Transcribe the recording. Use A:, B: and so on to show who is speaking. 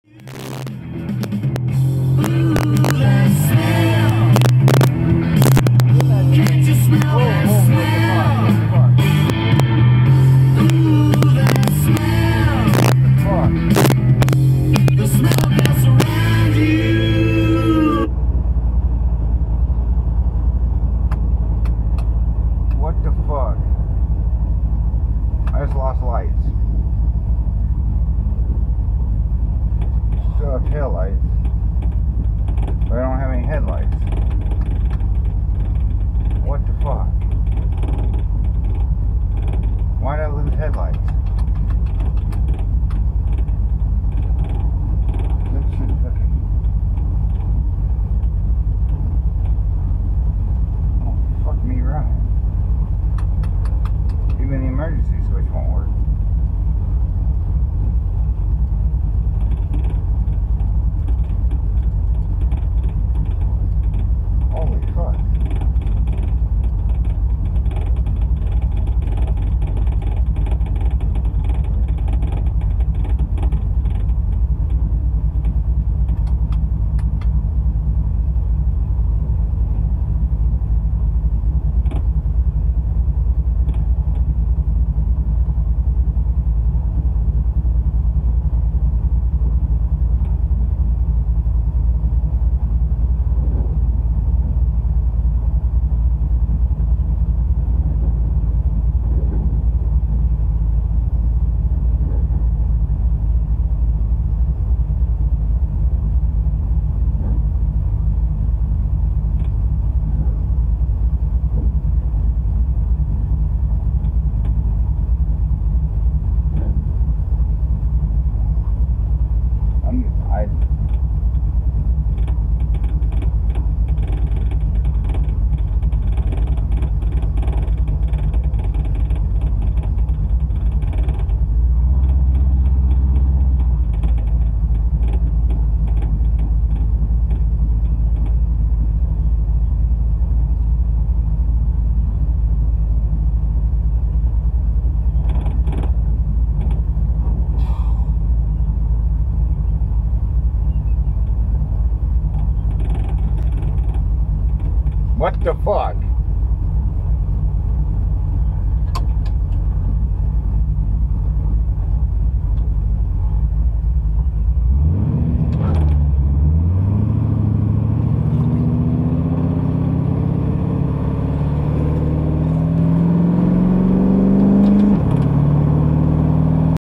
A: Tail lights, but I don't have any headlights. What the fuck? Why did I lose headlights? That shit fucking... Oh, fuck me right. Even the emergency switch won't work. What the fuck?